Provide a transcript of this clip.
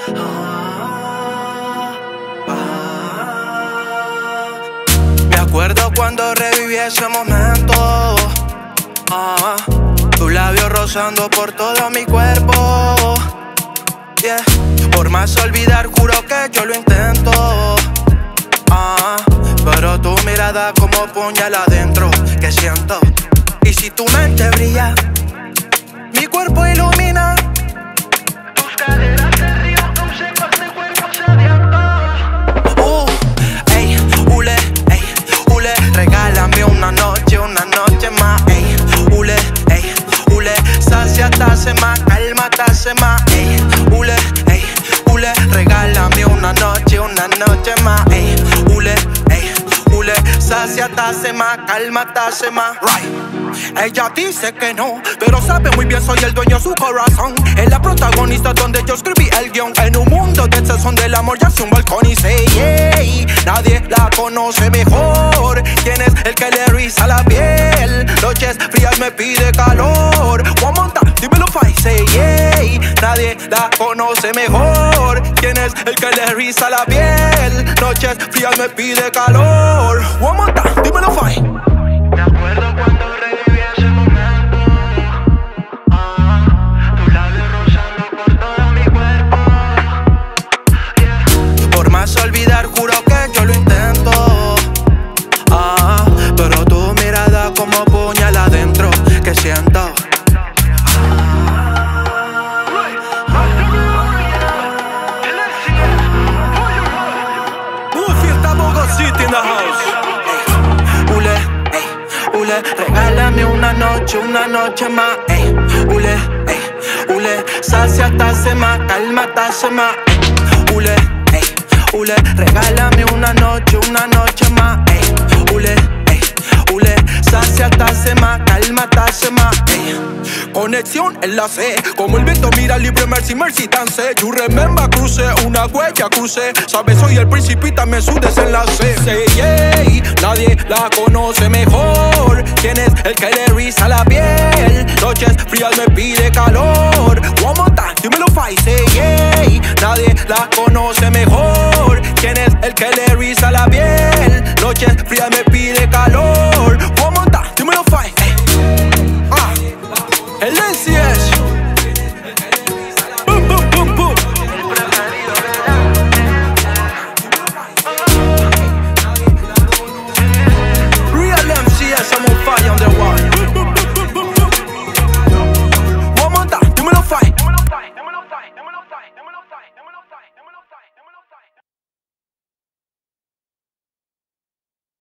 Me acuerdo cuando reviví ese momento. Tu labio rozando por todo mi cuerpo. Yeah. Por más olvidar, juro que yo lo intento. Pero tu mirada como puñal adentro, que siento. Y si tu mente brilla, mi cuerpo ilumina. Tus caderas de río, consejos de cuerpos sedientos. Ey, ule, regálame una noche más. Ey, ule, sáciate más, cálmate más. Ey, ule, regálame una noche más. Ey, ule, sáciate más, cálmate más. Right. Ella dice que no, pero sabe muy bien soy el dueño de su corazón. Es la protagonista donde yo escribí el guión. En un mundo de exceso del amor ya hace un balcón y say, hey, nadie la conoce mejor. ¿Quién es el que le riza la piel? Noches frías me pide calor. One more time, dímelo fai, say, hey, nadie la conoce mejor. ¿Quién es el que le riza la piel? Noches frías me pide calor. One more time, dímelo fai. Me acuerdo cuando reviví ese momento. Tu labio rozando por todo mi cuerpo. Yeah. Por más olvidar, juro que yo lo intento. Pero tu mirada como puñal adentro, que siento. Fiesta Bogo City in the house. Regálame una noche más. Ey, ule, sáciate más, cálmate más. Ule, regálame una noche más. Ey, ule, sáciate más, cálmate más. Ey. Conexión en la C, como el viento mira libre, mercy dance. You remember, crucé una huella, crucé. Sabes, soy el príncipe y también su desenlace. Say, yeah, nadie la conoce mejor. ¿Quién es el que le riza la piel? Noches frías me pide calor. One more time, dímelo fai, say, yeah, nadie la conoce mejor. ¿Quién es el que le